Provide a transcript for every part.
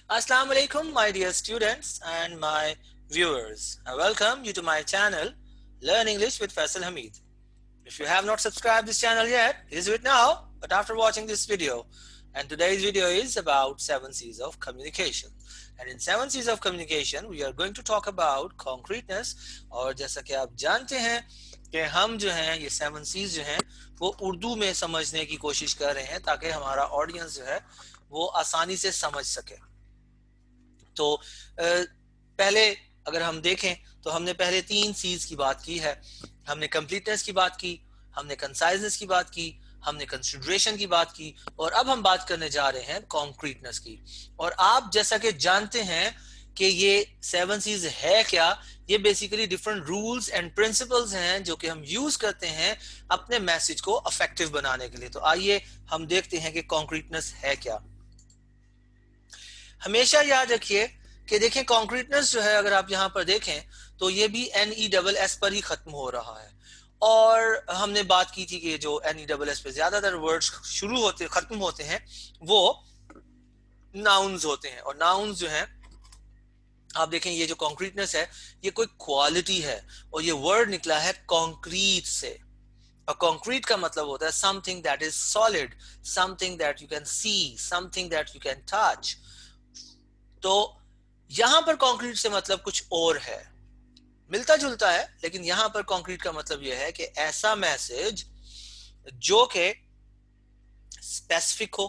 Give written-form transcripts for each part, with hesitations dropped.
Assalamu alaikum, my dear students and my viewers. I welcome you to my channel, Learn English with Faisal Hamid. If you have not subscribed this channel yet, please do it now. But after watching this video, and today's video is about 7 C's of communication. And in 7 C's of communication, we are going to talk about concreteness. और जैसा कि आप जानते हैं कि हम जो हैं ये 7 C's जो हैं वो उर्दू में समझने की कोशिश कर रहे हैं ताकि हमारा ऑडियंस जो है वो आसानी से समझ सके. तो पहले अगर हम देखें तो हमने पहले 3 C's की बात की है. हमने कंप्लीटनेस की बात की, हमने कंसाइजनेस की बात की, हमने कंसिडरेशन की बात की और अब हम बात करने जा रहे हैं कॉन्क्रीटनेस की. और आप जैसा कि जानते हैं कि ये 7 C's है क्या, ये basically different rules and principles हैं जो कि हम यूज करते हैं अपने मैसेज को इफेक्टिव बनाने के लिए. तो आइए हम देखते हैं कि कॉन्क्रीटनेस है क्या. हमेशा याद रखिए कि देखें कॉन्क्रीटनेस जो है अगर आप यहाँ पर देखें तो ये भी NESS पर ही खत्म हो रहा है. और हमने बात की थी कि जो NESS पे ज्यादातर वर्ड्स शुरू होते खत्म होते हैं वो नाउन्स होते हैं. और नाउन्स जो हैं आप देखें ये जो कॉन्क्रीटनेस है ये कोई क्वालिटी है और ये वर्ड निकला है कॉन्क्रीट से. और कॉन्क्रीट का मतलब होता है something that is solid, something that you can see, something that you can touch. तो यहां पर कंक्रीट से मतलब कुछ और है, मिलता जुलता है, लेकिन यहां पर कंक्रीट का मतलब यह है कि ऐसा मैसेज जो कि स्पेसिफिक हो,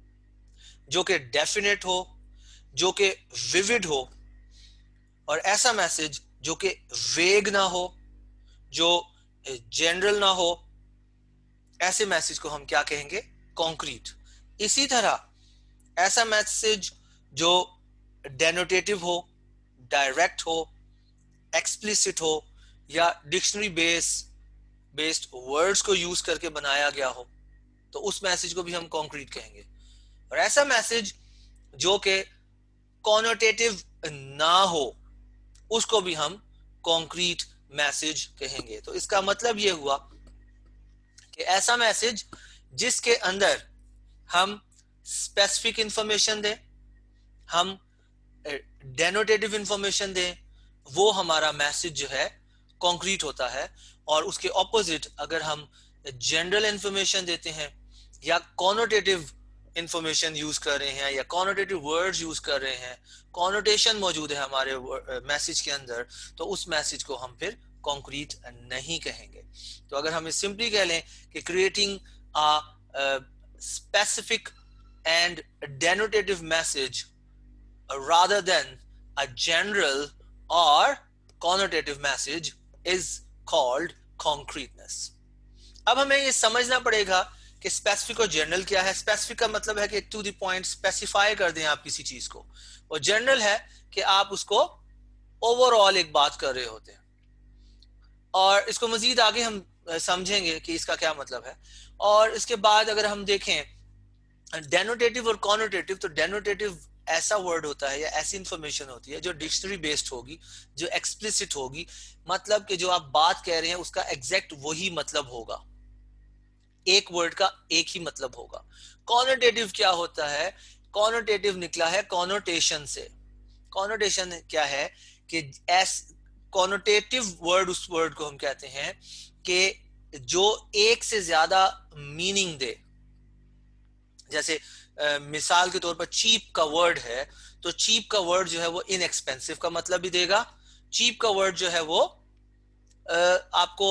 जो कि डेफिनेट हो, जो कि विविड हो, और ऐसा मैसेज जो कि वेग ना हो, जो जनरल ना हो, ऐसे मैसेज को हम क्या कहेंगे? कंक्रीट. इसी तरह ऐसा मैसेज जो डेनोटेटिव हो, डायरेक्ट हो, एक्सप्लिसिट हो या डिक्शनरी बेस्ड वर्ड्स को यूज करके बनाया गया हो, तो उस मैसेज को भी हम कॉन्क्रीट कहेंगे. और ऐसा मैसेज जो कि कॉनोटेटिव ना हो उसको भी हम कॉन्क्रीट मैसेज कहेंगे. तो इसका मतलब यह हुआ कि ऐसा मैसेज जिसके अंदर हम स्पेसिफिक इंफॉर्मेशन दें, हम डेनोटेटिव इंफॉर्मेशन दें, वो हमारा मैसेज जो है कॉन्क्रीट होता है. और उसके ऑपोजिट अगर हम जनरल इंफॉर्मेशन देते हैं या कॉनोटेटिव इंफॉर्मेशन यूज कर रहे हैं या कॉनोटेटिव वर्ड्स यूज कर रहे हैं, कॉनोटेशन मौजूद है हमारे मैसेज के अंदर, तो उस मैसेज को हम फिर कॉन्क्रीट नहीं कहेंगे. तो अगर हम सिंपली कह लें कि creating a specific and denotative message rather than a general or connotative message is called concreteness. अब हमें ये समझना पड़ेगा कि स्पेसिफिक और जनरल क्या है. स्पेसिफिक का मतलब है कि टू द पॉइंट स्पेसिफाई कर दें आप किसी चीज को, और जनरल है कि आप उसको ओवरऑल एक बात कर रहे होते हैं. और इसको मजीद आगे हम समझेंगे कि इसका क्या मतलब है. और इसके बाद अगर हम देखें डेनोटेटिव और कॉनोटेटिव, तो डेनोटेटिव ऐसा वर्ड होता है या ऐसी इंफॉर्मेशन होती है जो डिक्शनरी बेस्ड होगी, जो एक्सप्लिसिट होगी, मतलब कि जो आप बात कह रहे हैं उसका एग्जैक्ट वही मतलब होगा, एक वर्ड का एक ही मतलब होगा. कॉनोटेटिव क्या होता है? कॉनोटेटिव निकला है कॉनोटेशन से. कॉनोटेशन क्या है कि कॉनोटेटिव वर्ड, उस वर्ड को हम कहते हैं कि जो एक से ज्यादा मीनिंग दे. जैसे मिसाल के तौर पर चीप का वर्ड है, तो चीप का वर्ड जो है वो इनएक्सपेंसिव का मतलब भी देगा. चीप का वर्ड जो है वो आपको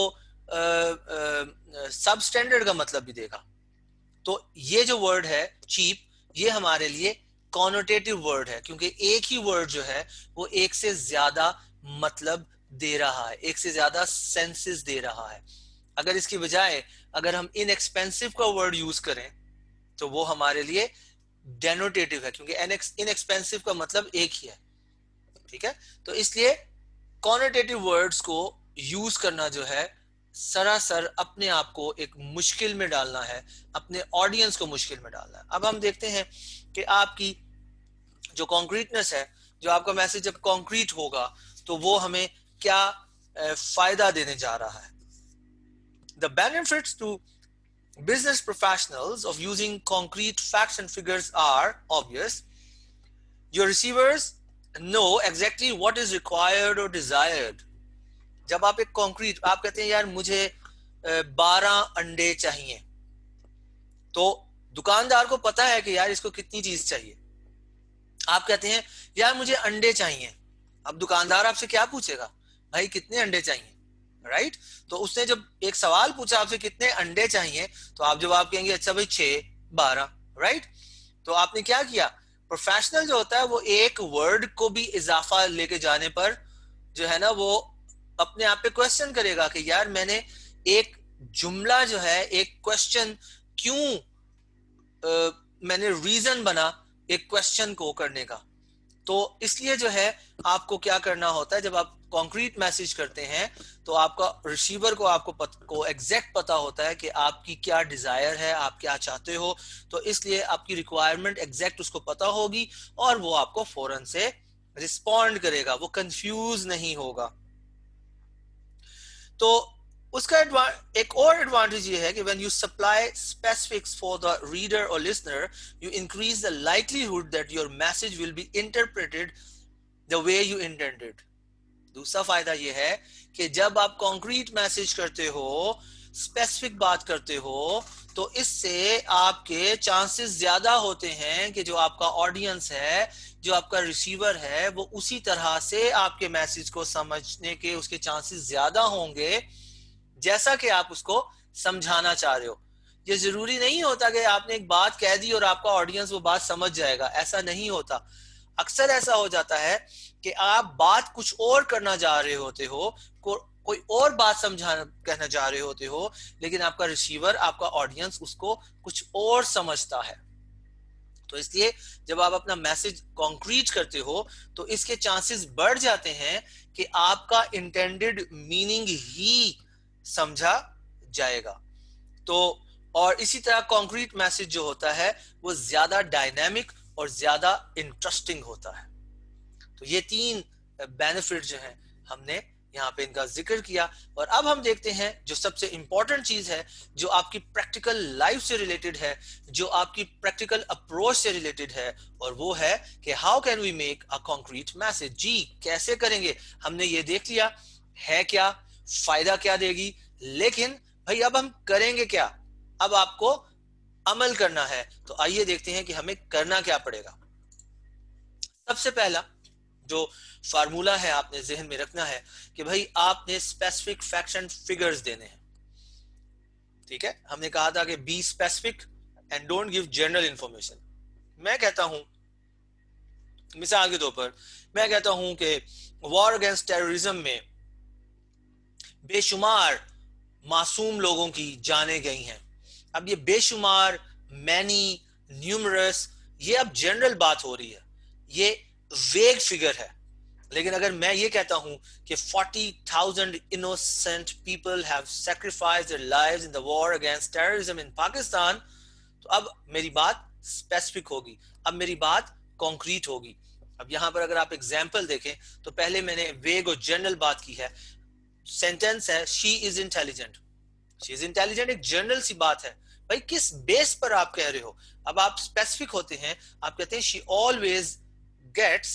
सब स्टैंडर्ड का मतलब भी देगा. तो ये जो वर्ड है चीप, ये हमारे लिए कॉनोटेटिव वर्ड है, क्योंकि एक ही वर्ड जो है वो एक से ज्यादा मतलब दे रहा है, एक से ज्यादा सेंसेस दे रहा है. अगर इसकी बजाय अगर हम इनएक्सपेंसिव का वर्ड यूज करें तो वो हमारे लिए डेनोटेटिव है, क्योंकि इनएक्सपेंसिव का मतलब एक ही है. ठीक है, तो इसलिए कॉनोटेटिव वर्ड्स को यूज करना जो है सरासर अपने आप को एक मुश्किल में डालना है, अपने ऑडियंस को मुश्किल में डालना है. अब हम देखते हैं कि आपकी जो कॉन्क्रीटनेस है, जो आपका मैसेज जब कॉन्क्रीट होगा तो वो हमें क्या फायदा देने जा रहा है. The benefits to business professionals of using concrete facts and figures are obvious. Your receivers know exactly what is required और डिजायर्ड। जब आप एक कॉन्क्रीट, आप कहते हैं यार मुझे 12 अंडे चाहिए, तो दुकानदार को पता है कि यार इसको कितनी चीज चाहिए। आप कहते हैं यार मुझे अंडे चाहिए, अब दुकानदार आपसे क्या पूछेगा, भाई कितने अंडे चाहिए, राइट? तो उसने जब एक सवाल पूछा आपसे कितने अंडे चाहिए, तो आप जवाब कहेंगे अच्छा भाई 6, 12, राइट? तो आपने क्या किया, प्रोफेशनल जो होता है वो एक वर्ड को भी इजाफा लेके जाने पर जो है ना वो अपने आप पे क्वेश्चन करेगा कि यार मैंने एक जुमला जो है, एक क्वेश्चन क्यों, मैंने रीजन बना एक क्वेश्चन को करने का। तो इसलिए जो है आपको क्या करना होता है, जब आप कॉन्क्रीट मैसेज करते हैं तो आपका रिसीवर को आपको एग्जैक्ट पता होता है कि आपकी क्या डिजायर है, आप क्या चाहते हो। तो इसलिए आपकी रिक्वायरमेंट एग्जैक्ट उसको पता होगी और वो आपको फौरन से रिस्पॉन्ड करेगा, वो कंफ्यूज नहीं होगा। तो उसका एक और एडवांटेज ये है कि when you supply specifics for the reader और listener, you increase the likelihood that your message will be interpreted the way you intended. दूसरा फायदा ये है कि जब आप कॉन्क्रीट मैसेज करते हो, स्पेसिफिक बात करते हो, तो इससे आपके चांसेस ज्यादा होते हैं कि जो आपका ऑडियंस है, जो आपका रिसीवर है, वो उसी तरह से आपके मैसेज को समझने के उसके चांसेस ज्यादा होंगे जैसा कि आप उसको समझाना चाह रहे हो। ये जरूरी नहीं होता कि आपने एक बात कह दी और आपका ऑडियंस वो बात समझ जाएगा, ऐसा नहीं होता। अक्सर ऐसा हो जाता है कि आप बात कुछ और करना चाह रहे होते हो, कोई और बात समझाना कहना चाह रहे होते हो, लेकिन आपका रिसीवर, आपका ऑडियंस उसको कुछ और समझता है। तो इसलिए जब आप अपना मैसेज कॉन्क्रीट करते हो तो इसके चांसेस बढ़ जाते हैं कि आपका इंटेंडेड मीनिंग ही समझा जाएगा। तो और इसी तरह कॉन्क्रीट मैसेज जो होता है वो ज्यादा डायनामिक और ज्यादा इंटरेस्टिंग होता है। तो ये 3 बेनिफिट जो हैं हमने यहाँ पे इनका जिक्र किया। और अब हम देखते हैं जो सबसे इंपॉर्टेंट चीज है, जो आपकी प्रैक्टिकल लाइफ से रिलेटेड है, जो आपकी प्रैक्टिकल अप्रोच से रिलेटेड है, और वो है कि how can we make a concrete message. जी कैसे करेंगे, हमने ये देख लिया है क्या, फायदा क्या देगी, लेकिन भाई अब हम करेंगे क्या, अब आपको अमल करना है। तो आइए देखते हैं कि हमें करना क्या पड़ेगा। सबसे पहला जो फार्मूला है आपने जहन में रखना है कि भाई आपने स्पेसिफिक फैक्ट्स एंड फिगर्स देने हैं। ठीक है, हमने कहा था कि be specific and don't give general information. मैं कहता हूं, मिसाल के तौर पर मैं कहता हूं कि वॉर अगेंस्ट टेररिज्म में बेशुमार मासूम लोगों की जानें गई हैं। अब ये बेशुमार, मैनी, न्यूमरस, ये अब जनरल बात हो रही है, ये वेग फिगर है। लेकिन अगर मैं ये कहता हूं कि 40,000 innocent people have sacrificed their lives in the war against terrorism in Pakistan, तो अब मेरी बात स्पेसिफिक होगी, अब मेरी बात कॉन्क्रीट होगी। अब यहां पर अगर आप एग्जाम्पल देखें तो पहले मैंने वेग और जनरल बात की है। सेंटेंस है she is intelligent. She is intelligent एक जनरल सी बात है, भाई किस बेस पर आप कह रहे हो। अब आप स्पेसिफिक होते हैं, आप कहते हैं she always gets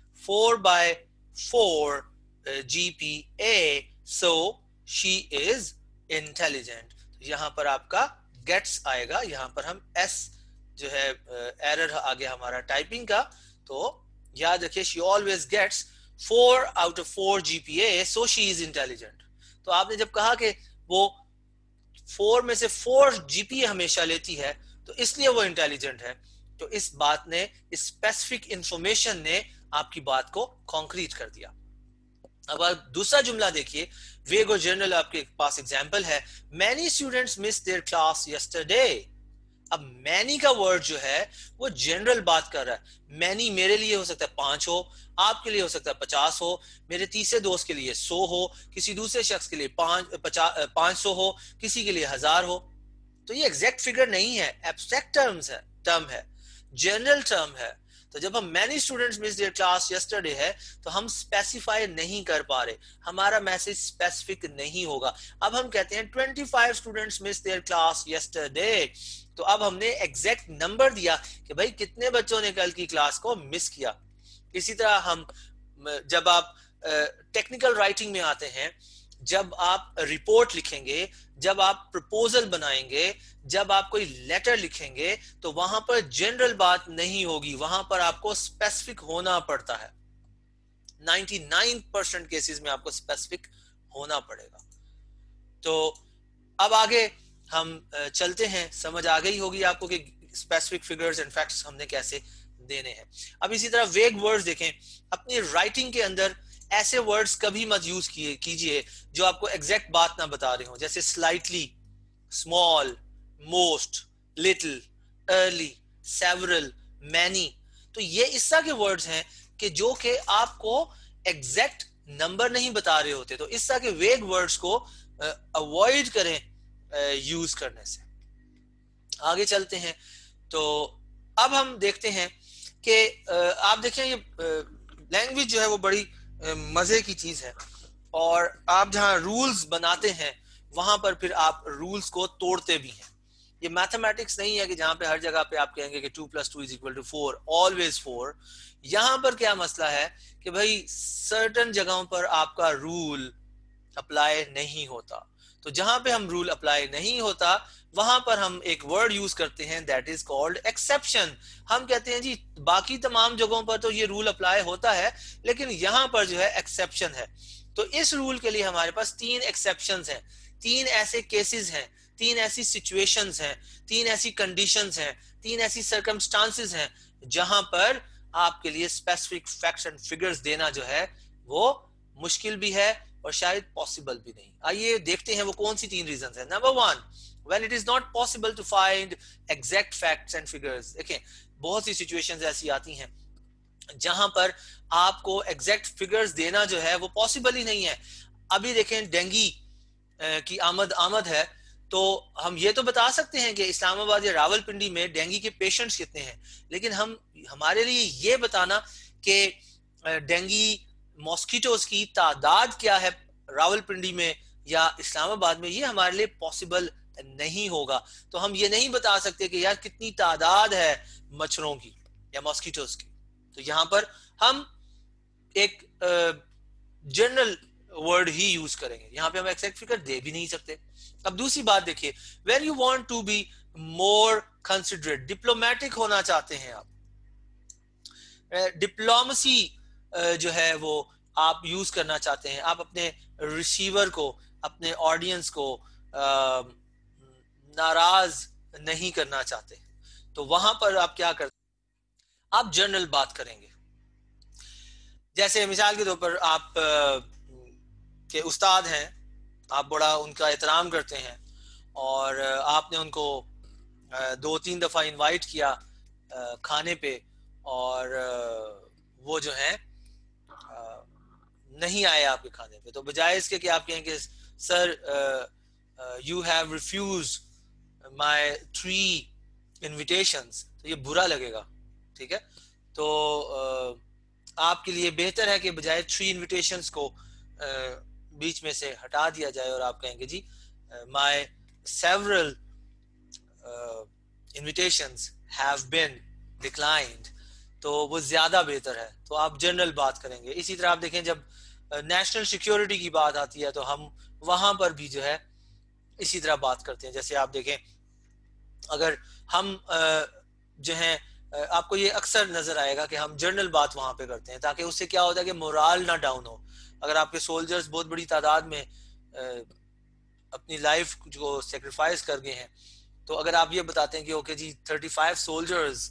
4/4 GPA, so she is intelligent। यहां पर आपका गेट्स आएगा, यहां पर हम एस जो है एरर आ गया हमारा टाइपिंग का। तो याद रखिए she always gets 4/4 GPA, so she is intelligent। तो आपने जब कहा कि वो 4 में से 4 GPA हमेशा लेती है तो इसलिए वो इंटेलिजेंट है। तो इस बात ने, इस स्पेसिफिक इंफॉर्मेशन ने आपकी बात को कॉन्क्रीट कर दिया। अब आप दूसरा जुमला देखिए, वेग और जनरल आपके पास एग्जाम्पल है, many students miss their class yesterday. अब मैनी का वर्ड जो है वो जनरल बात कर रहा है। मैनी मेरे लिए हो सकता है 5 हो, आपके लिए हो सकता है 50 हो, मेरे तीसरे दोस्त के लिए 100 हो, किसी दूसरे शख्स के लिए 500 हो, किसी के लिए 1000 हो। तो ये एग्जैक्ट फिगर नहीं है, एब्स्ट्रैक्ट टर्म है, जनरल टर्म है। तो जब हम many students miss their class yesterday है तो हम स्पेसिफाई नहीं कर पा रहे, हमारा मैसेज स्पेसिफिक नहीं होगा। अब हम कहते हैं 25 students miss their class yesterday, तो अब हमने एग्जैक्ट नंबर दिया कि भाई कितने बच्चों ने कल की क्लास को मिस किया। इसी तरह हम जब आप टेक्निकल राइटिंग में आते हैं, जब आप रिपोर्ट लिखेंगे, जब आप प्रपोजल बनाएंगे, जब आप कोई लेटर लिखेंगे, तो वहां पर जनरल बात नहीं होगी, वहां पर आपको स्पेसिफिक होना पड़ता है। 99% केसेस में आपको स्पेसिफिक होना पड़ेगा। तो अब आगे हम चलते हैं, समझ आ गई होगी आपको कि स्पेसिफिक फिगर्स एंड फैक्ट्स हमने कैसे देने हैं। अब इसी तरह वेग वर्ड्स देखें, अपनी राइटिंग के अंदर ऐसे वर्ड्स कभी मत यूज कीजिए जो आपको एग्जैक्ट बात ना बता रहे हो, जैसे slightly, small, most, little, early, several, many. तो ये इस तरह के वर्ड्स हैं कि जो कि आपको एग्जैक्ट नंबर नहीं बता रहे होते, तो इस तरह के वेग वर्ड्स को अवॉइड करें यूज करने से। आगे चलते हैं, तो अब हम देखते हैं कि आप देखें ये लैंग्वेज जो है वो बड़ी मजे की चीज है, और आप जहां रूल्स बनाते हैं वहां पर फिर आप रूल्स को तोड़ते भी हैं। ये मैथमेटिक्स नहीं है कि जहां पे हर जगह पे आप कहेंगे कि 2 + 2 = 4, ऑलवेज 4। यहां पर क्या मसला है कि भाई सर्टन जगहों पर आपका रूल अप्लाई नहीं होता, तो जहां पे हम रूल अप्लाई नहीं होता वहां पर हम एक वर्ड यूज करते हैं, दैट इज कॉल्ड एक्सेप्शन। हम कहते हैं जी बाकी तमाम जगहों पर तो ये रूल अप्लाई होता है, लेकिन यहां पर जो है एक्सेप्शन है। तो इस रूल के लिए हमारे पास 3 एक्सेप्शंस हैं, 3 ऐसे केसेस हैं, 3 ऐसी सिचुएशंस हैं, 3 ऐसी कंडीशंस हैं, 3 ऐसी सर्कमस्टांसेस हैं जहां पर आपके लिए स्पेसिफिक फैक्ट्स एंड फिगर्स देना जो है वो मुश्किल भी है और शायद पॉसिबल भी नहीं। आइए देखते हैं वो कौन सी 3 रीजंस हैं। Number 1, when it is not possible to find exact facts and figures। देखिए बहुत सी सिचुएशंस ऐसी आती हैं जहां पर आपको एग्जैक्ट फिगर्स देना जो है वो पॉसिबल ही नहीं है। अभी देखें डेंगी की आमद है, तो हम ये तो बता सकते हैं कि इस्लामाबाद या रावलपिंडी में डेंगू के पेशेंट्स कितने हैं, लेकिन हमारे लिए ये बताना कि डेंगू मॉस्किटोज की तादाद क्या है रावलपिंडी में या इस्लामाबाद में, ये हमारे लिए पॉसिबल नहीं होगा। तो हम ये नहीं बता सकते कि यार कितनी तादाद है मच्छरों की या मॉस्किटोज की। तो यहां पर हम एक जनरल वर्ड ही यूज करेंगे, यहां पे हम एग्जैक्ट फिगर दे भी नहीं सकते। अब दूसरी बात देखिए, when you want to be more considerate, diplomatic होना चाहते हैं आप, डिप्लोमेसी जो है वो आप यूज करना चाहते हैं, आप अपने रिसीवर को, अपने ऑडियंस को नाराज नहीं करना चाहते, तो वहां पर आप क्या करते, आप जनरल बात करेंगे। जैसे मिसाल के तौर पर आप के उस्ताद हैं, आप बड़ा उनका एहतराम करते हैं और आपने उनको 2-3 दफा इनवाइट किया खाने पे, और वो जो है नहीं आए आपके खाने पे, तो बजाय इसके कि आप कहेंगे sir you have refuse my 3 invitations, तो ये बुरा लगेगा, ठीक है। तो आपके लिए बेहतर है कि बजाय 3 इनविटेशंस को बीच में से हटा दिया जाए और आप कहेंगे जी my several invitations have been declined, तो वो ज्यादा बेहतर है। तो आप जनरल बात करेंगे। इसी तरह आप देखें जब नेशनल सिक्योरिटी की बात आती है तो हम वहां पर भी जो है इसी तरह बात करते हैं। जैसे आप देखें अगर हम जो है आपको ये अक्सर नजर आएगा कि हम जनरल बात वहां पे करते हैं, ताकि उससे क्या होता है कि मोराल ना डाउन हो। अगर आपके सोल्जर्स बहुत बड़ी तादाद में अपनी लाइफ को सेक्रीफाइस कर गए हैं, तो अगर आप ये बताते हैं कि ओके जी 35 सोल्जर्स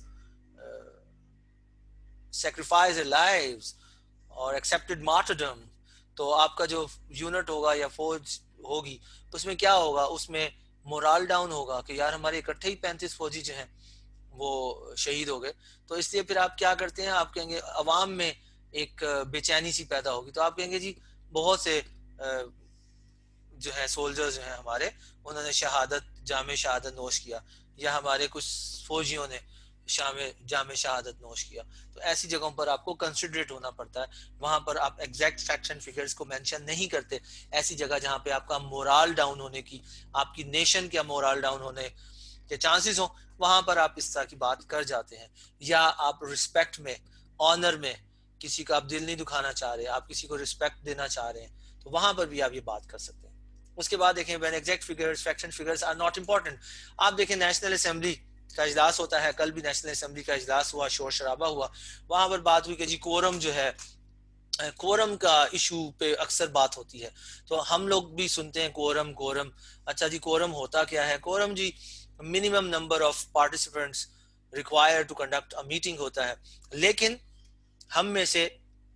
sacrifice their lives और accepted martyrdom, तो आपका जो यूनिट होगा या फौज होगी उसमें क्या होगा, उसमें मोरल डाउन होगा कि यार हमारे इकट्ठे ही 35 फौजी जो हैं वो शहीद हो गए। तो इसलिए फिर आप क्या करते हैं, आप कहेंगे अवाम में एक बेचैनी सी पैदा होगी, तो आप कहेंगे जी बहुत से जो है सोल्जर्स जो हैं हमारे, उन्होंने जामे शहादत नोश किया, या हमारे कुछ फौजियों ने जामे शहादत नोश किया। तो ऐसी जगहों पर आपको कंसिडरेट होना पड़ता है, वहां पर आप एग्जैक्ट फैक्ट्स एंड फिगर्स को मेंशन नहीं करते। ऐसी जगह जहां पे आपका मोरल डाउन होने की, आपकी नेशन का मोरल डाउन होने के चांसेस हो, वहां पर आप इस तरह की बात कर जाते हैं। या आप रिस्पेक्ट में, ऑनर में किसी का आप दिल नहीं दुखाना चाह रहे, आप किसी को रिस्पेक्ट देना चाह रहे हैं, तो वहां पर भी आप ये बात कर सकते हैं। उसके बाद देखें when exact figures fraction figures are not important. आप देखें नेशनल असेंबली का इजलास होता है, कल भी नेशनल असेंबली का इजलास हुआ, शोर शराबा हुआ, वहां पर बात हुई कि जी कोरम जो है, कोरम का इशू पे अक्सर बात होती है, तो हम लोग भी सुनते हैं कोरम कोरम। अच्छा जी, कोरम होता क्या है? कोरम जी minimum number of participants required to conduct a meeting होता है। लेकिन हम में से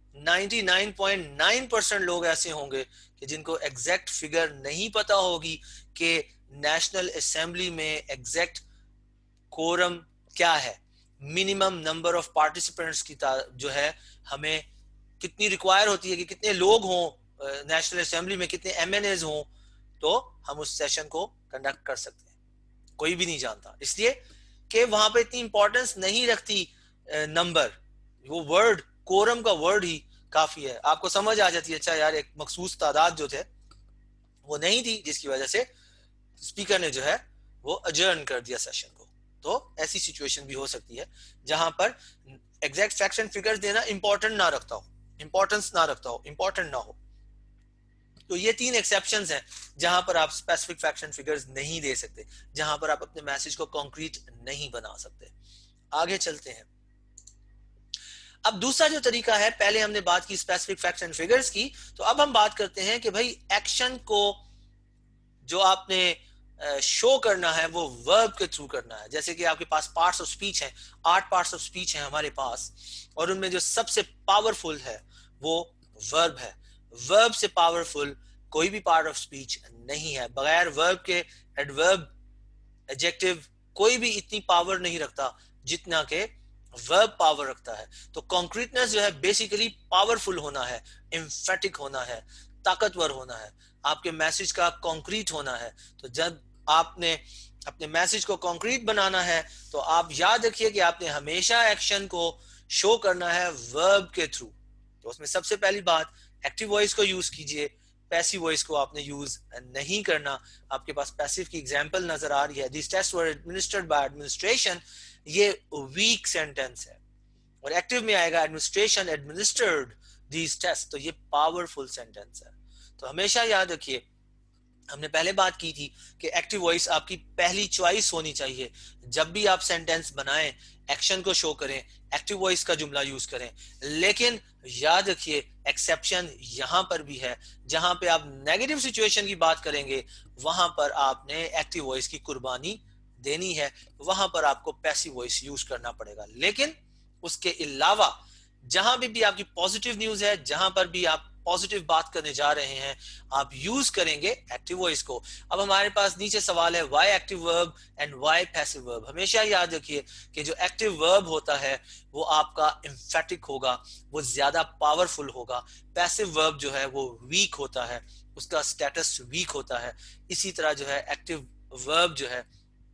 99.9% लोग ऐसे होंगे कि जिनको एग्जैक्ट फिगर नहीं पता होगी कि नेशनल असेंबली में एग्जैक्ट कोरम क्या है, मिनिमम नंबर ऑफ पार्टिसिपेंट्स की जो है हमें कितनी रिक्वायर होती है, कि कितने लोग हों नेशनल असेंबली में, कितने एमएनएज हों, तो हम उस सेशन को कंडक्ट कर सकते हैं। कोई भी नहीं जानता, इसलिए कि वहां पे इतनी इंपॉर्टेंस नहीं रखती नंबर, वो वर्ड कोरम का वर्ड ही काफी है, आपको समझ आ जाती है अच्छा यार एक मखसूस तादाद जो थे वो नहीं थी, जिसकी वजह से स्पीकर ने जो है वो अजर्न कर दिया सेशन को। तो ऐसी सिचुएशन भी हो सकती है जहां पर एग्जैक्ट फ्रैक्शन फिगर्स देना इंपॉर्टेंट ना रखता हो, इंपॉर्टेंस ना रखता हो, इंपॉर्टेंट ना हो। तो ये 3 एक्सेप्शंस हैं जहां पर आप स्पेसिफिक फ्रैक्शन फिगर्स नहीं दे सकते, जहां पर आप अपने मैसेज को कॉन्क्रीट नहीं बना सकते। आगे चलते हैं। अब दूसरा जो तरीका है, पहले हमने बात की स्पेसिफिक फ्रैक्शन फिगर्स की, तो अब हम बात करते हैं कि भाई एक्शन को जो आपने शो करना है वो वर्ब के थ्रू करना है। जैसे कि आपके पास पार्ट्स ऑफ स्पीच हैं, 8 पार्ट्स ऑफ स्पीच हैं हमारे पास, और उनमें जो सबसे पावरफुल है वो वर्ब है। वर्ब से पावरफुल कोई भी पार्ट ऑफ स्पीच नहीं है। बगैर वर्ब के एडवर्ब, एडजेक्टिव कोई भी इतनी पावर नहीं रखता जितना के वर्ब पावर रखता है। तो कॉन्क्रीटनेस जो है बेसिकली पावरफुल होना है, एम्फेटिक होना है, ताकतवर होना है, आपके मैसेज का कॉन्क्रीट होना है। तो जब आपने अपने मैसेज को कॉन्क्रीट बनाना है तो आप याद रखिए कि आपने हमेशा एक्शन को शो करना है वर्ब के थ्रू। तो उसमें सबसे पहली बात, एक्टिव वॉइस को यूज कीजिए, पैसिव वॉइस को आपने यूज नहीं करना। आपके पास पैसिव की एग्जांपल नजर आ रही है, this test were administered by administration, ये वीक सेंटेंस है। और एक्टिव में आएगा एडमिनिस्ट्रेशन एडमिनिस्टर्ड दीज टेस्ट, तो ये पावरफुल सेंटेंस है। तो हमेशा याद रखिए, हमने पहले बात की थी कि एक्टिव वॉइस आपकी पहली चॉइस होनी चाहिए। जब भी आप सेंटेंस बनाएं, एक्शन को शो करें, एक्टिव वॉइस का जुमला यूज करें। लेकिन याद रखिए एक्सेप्शन यहां पर भी है, जहां पे आप नेगेटिव सिचुएशन की बात करेंगे वहां पर आपने एक्टिव वॉइस की कुर्बानी देनी है, वहां पर आपको पैसिव वॉइस यूज करना पड़ेगा। लेकिन उसके अलावा जहां भी आपकी पॉजिटिव न्यूज है, जहां पर भी आप पॉजिटिव बात करने जा रहे हैं, आप यूज करेंगे एक्टिव वॉइस को। अब हमारे पास नीचे सवाल है, why active verb and why passive verb. हमेशा याद रखिए कि जो एक्टिव वर्ब होता है वो आपका एम्फेटिक होगा, वो ज्यादा पावरफुल होगा। पैसिव वर्ब जो है वो वीक होता है, उसका स्टेटस वीक होता है। इसी तरह जो है एक्टिव वर्ब जो है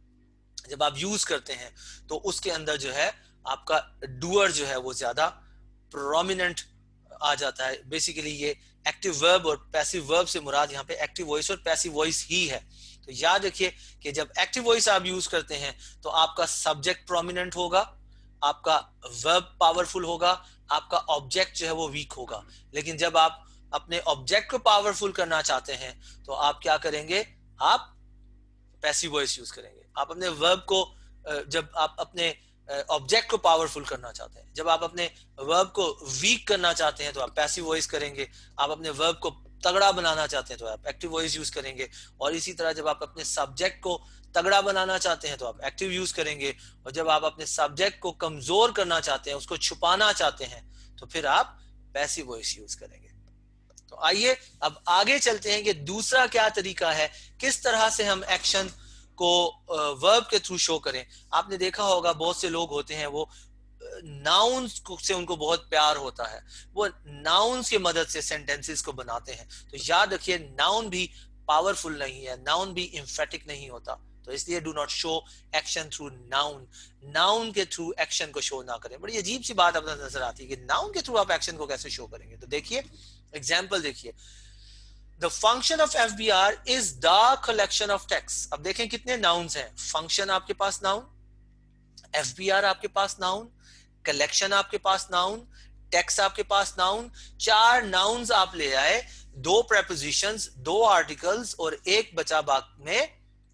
जब आप यूज करते हैं तो उसके अंदर जो है आपका डूअर जो है वो ज्यादा प्रोमिनेंट आ जाता है। बेसिकली ये एक्टिव वर्ब और पैसिव वर्ब से मुराद यहाँ पे एक्टिव वॉइस और पैसिव वॉइस ही है। तो याद रखिए कि जब एक्टिव वॉइस आप यूज करते हैं तो आपका सब्जेक्ट प्रोमिनेंट होगा, आपका वर्ब पावरफुल होगा, आपका ऑब्जेक्ट जो है वो वीक होगा। लेकिन जब आप अपने ऑब्जेक्ट को पावरफुल करना चाहते हैं तो आप क्या करेंगे, आप पैसिव वॉइस यूज करेंगे। आप अपने वर्ब को जब आप अपने ऑब्जेक्ट को पावरफुल करना चाहते हैं, जब आप अपने वर्ब को वीक करना चाहते हैं तो आप पैसिव वॉइस करेंगे। आप अपने वर्ब को तगड़ा बनाना चाहते हैं तो आप एक्टिव वॉइस यूज करेंगे। और इसी तरह जब आप अपने सब्जेक्ट को तगड़ा बनाना चाहते हैं तो आप एक्टिव यूज करेंगे। और जब आप अपने सब्जेक्ट को कमजोर करना चाहते हैं, उसको छुपाना चाहते हैं, तो फिर आप पैसिव वॉइस यूज करेंगे। तो आइए अब आगे चलते हैं कि दूसरा क्या तरीका है, किस तरह से हम एक्शन को वर्ब के थ्रू शो करें। आपने देखा होगा बहुत से लोग होते हैं वो नाउन्स से उनको बहुत प्यार होता है, वो नाउन्स की मदद से सेंटेंसेस को बनाते हैं। तो याद रखिए नाउन भी पावरफुल नहीं है, नाउन भी एम्फेटिक नहीं होता। तो इसलिए do not show action through noun, noun के थ्रू एक्शन को शो ना करें। बड़ी अजीब सी बात अपना नजर आती है कि नाउन के थ्रू आप एक्शन को कैसे शो करेंगे। तो देखिए एग्जाम्पल देखिए, The function of FBR is the collection of texts। अब देखें कितने नाउन्स हैं, फंक्शन आपके पास नाउन, FBR आपके पास नाउन, कलेक्शन आपके पास नाउन, टेक्स्ट आपके पास नाउन, 4 नाउन्स आप ले आए, 2 प्रेपोजिशंस, 2 आर्टिकल्स और एक बचा बाक में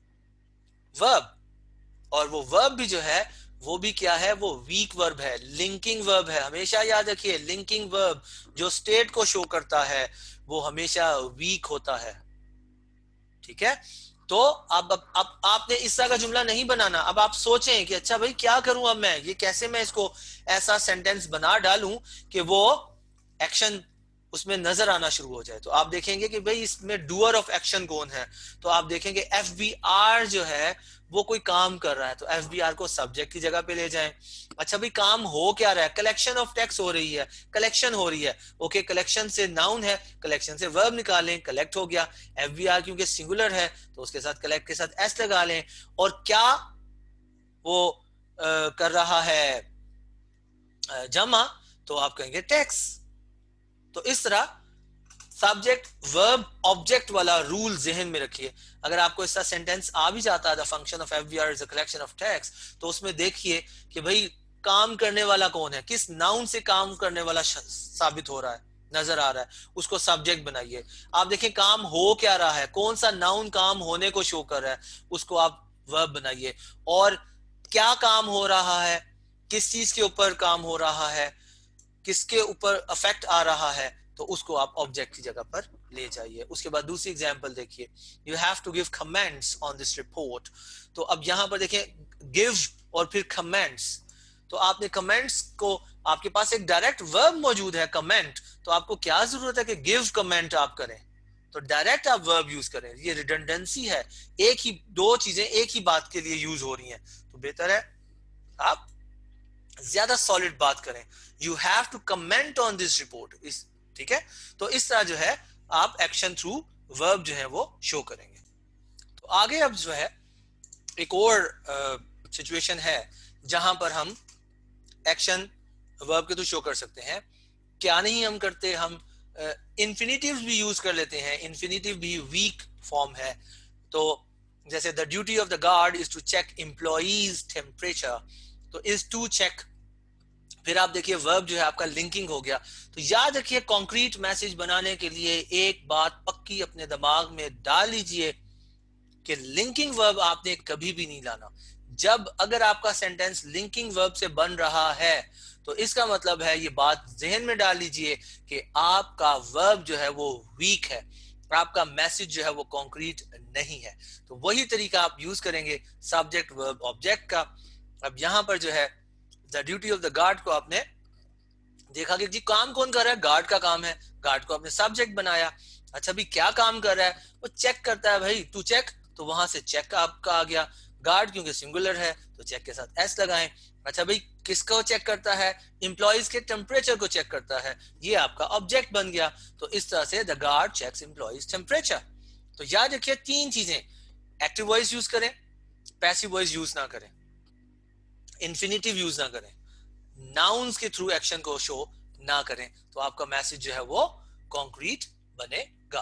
वर्ब। और वो वर्ब भी जो है वो भी क्या है, वो वीक वर्ब है, लिंकिंग वर्ब है। हमेशा याद रखिए लिंकिंग वर्ब जो स्टेट को शो करता है वो हमेशा वीक होता है। ठीक है, तो अब आपने इस तरह का जुमला नहीं बनाना। अब आप सोचें कि अच्छा भाई क्या करूं, अब मैं ये कैसे मैं इसको ऐसा सेंटेंस बना डालूं कि वो एक्शन उसमें नजर आना शुरू हो जाए। तो आप देखेंगे कि भाई इसमें डूअर ऑफ एक्शन कौन है, तो आप देखेंगे FBR जो है वो कोई काम कर रहा है, तो FBR को सब्जेक्ट की जगह पे ले जाएं। अच्छा भाई काम हो क्या रहा है, कलेक्शन ऑफ टेक्स्ट हो रही है, कलेक्शन हो रही है, ओके कलेक्शन से नाउन है, कलेक्शन से वर्ब निकालें, कलेक्ट हो गया। FBR क्योंकि सिंगुलर है तो उसके साथ कलेक्ट के साथ S लगा लें। और क्या वो कर रहा है जमा, तो आप कहेंगे टेक्स्ट। तो इस तरह सब्जेक्ट वर्ब ऑब्जेक्ट वाला रूल जहन में रखिए। अगर आपको इसका सेंटेंस आ भी जाता है the function of FBR is a collection of text, तो उसमें देखिए कि भाई काम करने वाला कौन है, किस नाउन से काम करने वाला साबित हो रहा है, नजर आ रहा है, उसको सब्जेक्ट बनाइए। आप देखें काम हो क्या रहा है, कौन सा नाउन काम होने को शो कर रहा है, उसको आप वर्ब बनाइए। और क्या काम हो रहा है, किस चीज के ऊपर काम हो रहा है, किसके ऊपर अफेक्ट आ रहा है, तो उसको आप ऑब्जेक्ट की जगह पर ले जाइए। उसके बाद दूसरी एग्जांपल देखिए, you have to give comments on this report. तो अब यहां पर देखें गिव और फिर कमेंट्स, तो आपने कमेंट्स को, आपके पास एक डायरेक्ट वर्ब मौजूद है कमेंट, तो आपको क्या जरूरत है कि गिव कमेंट आप करें, तो डायरेक्ट आप वर्ब यूज करें। ये रिडंडेंसी है, एक ही दो चीजें एक ही बात के लिए यूज हो रही हैं, तो बेहतर है आप ज्यादा सॉलिड बात करें। You have to comment on this report, इस ठीक है। तो इस तरह जो है आप एक्शन थ्रू वर्ब जो है वो शो करेंगे। तो आगे अब जो है एक और सिचुएशन है जहां पर हम एक्शन वर्ब के थ्रू शो कर सकते हैं। क्या नहीं हम करते, हम इन्फिनिटिव भी यूज कर लेते हैं, इन्फिनिटिव भी वीक फॉर्म है। तो जैसे the duty of the guard is to check employees temperature, तो इज टू चेक, फिर आप देखिए वर्ब जो है आपका लिंकिंग हो गया। तो याद रखिए कॉन्क्रीट मैसेज बनाने के लिए एक बात पक्की अपने दिमाग में डाल लीजिए कि लिंकिंग वर्ब आपने कभी भी नहीं लाना। जब अगर आपका सेंटेंस लिंकिंग वर्ब से बन रहा है तो इसका मतलब है, ये बात जहन में डाल लीजिए कि आपका वर्ब जो है वो वीक है, आपका मैसेज जो है वो कॉन्क्रीट नहीं है। तो वही तरीका आप यूज करेंगे सब्जेक्ट वर्ब ऑब्जेक्ट का। अब यहां पर जो है the duty of the guard को आपने देखा कि जी काम कौन कर रहा है, गार्ड का काम है, गार्ड को आपने सब्जेक्ट बनाया। अच्छा भी क्या काम कर रहा है, वो चेक करता है, भाई तू चेक, तो वहां से चेक आपका आ गया। गार्ड क्योंकि सिंगुलर है तो चेक के साथ एस लगाएं। अच्छा भाई किसको चेक करता है, एम्प्लॉइज के टेम्परेचर को चेक करता है, ये आपका ऑब्जेक्ट बन गया। तो इस तरह से the guard checks employees temperature. तो याद रखिए 3 चीजें, एक्टिव वॉइस यूज करें, पैसिव वॉइस यूज ना करें, इन्फिनिटिव यूज ना करें, नाउन्स के थ्रू एक्शन को शो ना करें, तो आपका मैसेज जो है वो कॉन्क्रीट बनेगा।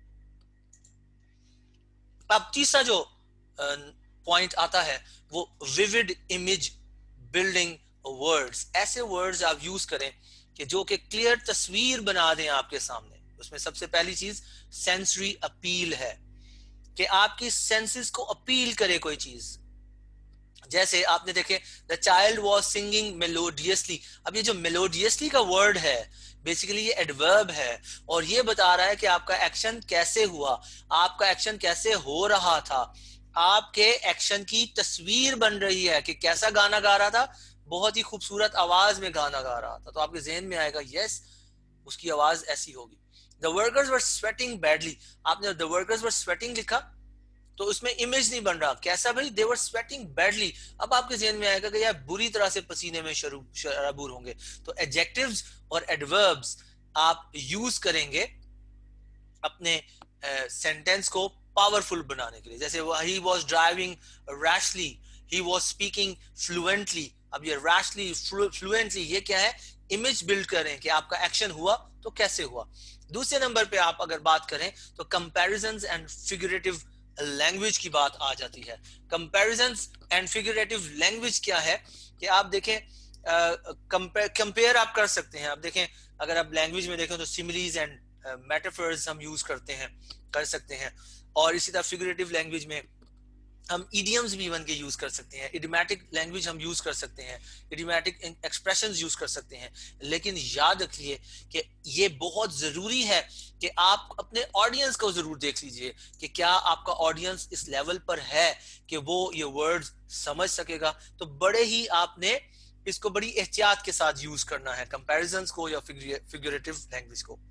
अब तीसरा जो पॉइंट आता है वो विविड इमेज बिल्डिंग वर्ड्स। ऐसे वर्ड्स आप यूज करें कि जो कि क्लियर तस्वीर बना दें आपके सामने। उसमें सबसे पहली चीज सेंसरी अपील है, कि आपकी सेंसेस को अपील करे कोई चीज। जैसे आपने देखे the child was singing melodiously. अब ये जो मेलोडियसली का वर्ड है बेसिकली ये एडवर्ब है और ये बता रहा है कि आपका एक्शन कैसे हुआ, आपका एक्शन कैसे हो रहा था, आपके एक्शन की तस्वीर बन रही है कि कैसा गाना गा रहा था, बहुत ही खूबसूरत आवाज में गाना गा रहा था। तो आपके जहन में आएगा यस उसकी आवाज ऐसी होगी। The workers were sweating badly, आपने द वर्कर्स वर स्वेटिंग लिखा तो उसमें इमेज नहीं बन रहा, कैसा भाई, दे वर स्वेटिंग बैडली। अब आपके जहन में आएगा कि यार बुरी तरह से पसीने में शराबूर होंगे। तो एडजेक्टिव्स और एडवर्ब्स आप यूज करेंगे अपने सेंटेंस को पावरफुल बनाने के लिए। जैसे he was driving rashly, he was speaking fluently. अब ये रैशली फ्लुएंटली ये क्या है, इमेज बिल्ड करें कि आपका एक्शन हुआ तो कैसे हुआ। दूसरे नंबर पे आप अगर बात करें तो कंपैरिजंस एंड फिगरेटिव लैंग्वेज की बात आ जाती है। कंपैरिजंस एंड फिगरेटिव लैंग्वेज क्या है कि आप देखें कंपेयर आप कर सकते हैं। आप देखें, अगर आप लैंग्वेज में देखें तो सिमिलीज एंड मेटाफर्स हम यूज करते हैं, कर सकते हैं। और इसी तरह फिगरेटिव लैंग्वेज में हम इडियम्स भी बन के यूज कर सकते हैं, इडियोमैटिक लैंग्वेज हम यूज कर सकते हैं, इडियोमैटिक एक्सप्रेशंस यूज कर सकते हैं। लेकिन याद रखिए कि ये बहुत जरूरी है कि आप अपने ऑडियंस को जरूर देख लीजिए कि क्या आपका ऑडियंस इस लेवल पर है कि वो ये वर्ड्स समझ सकेगा। तो बड़े ही आपने इसको बड़ी एहतियात के साथ यूज करना है, कंपैरिजंस को या फिगरेटिव लैंग्वेज को।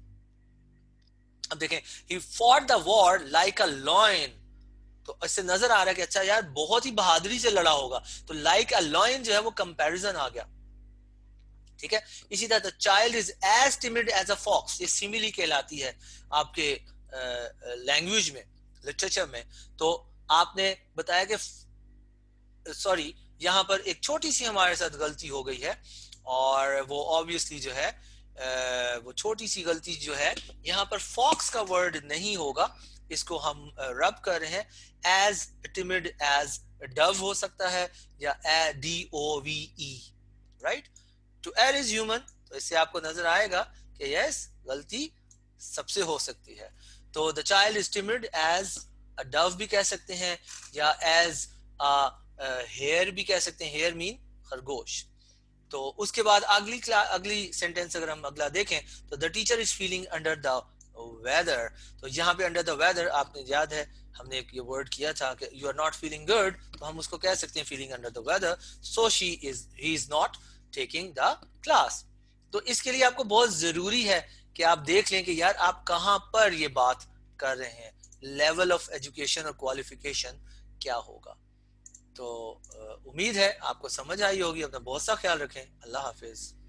अब देखें, he fought the war like a lion, तो इससे नजर आ रहा है कि अच्छा यार बहुत ही बहादुरी से लड़ा होगा। तो लाइक अ लॉयन जो है वो कंपैरिजन आ गया, ठीक है। इसी तरह the child is as timid as a fox, ये सिमिली कहलाती है आपके लैंग्वेज में, लिटरेचर में। तो आपने बताया कि सॉरी, यहाँ पर एक छोटी सी हमारे साथ गलती हो गई है, और वो ऑब्वियसली जो है वो छोटी सी गलती जो है, यहाँ पर फॉक्स का वर्ड नहीं होगा, इसको हम रब कर रहे हैं। एज टिमिड एज डव हो सकता है, या DOVE, right. To err is human, तो इससे आपको नजर आएगा कि यस, गलती सबसे हो सकती है। तो the child is timid as a dove भी कह सकते हैं, या एज हेयर भी कह सकते हैं, हेयर मीन खरगोश। तो उसके बाद अगली सेंटेंस अगर हम अगला देखें तो the teacher is feeling under the weather. तो यहाँ पे अंडर द वेदर आपने याद है हमने एक ये वर्ड किया था कि you are not feeling good, तो हम उसको कह सकते हैं feeling under the weather. So he is not taking the class. तो इसके लिए आपको बहुत जरूरी है कि आप देख लें कि यार आप कहाँ पर ये बात कर रहे हैं, लेवल ऑफ एजुकेशन और क्वालिफिकेशन क्या होगा। तो उम्मीद है आपको समझ आई होगी। अपना बहुत सा ख्याल रखें। अल्लाह हाफिज।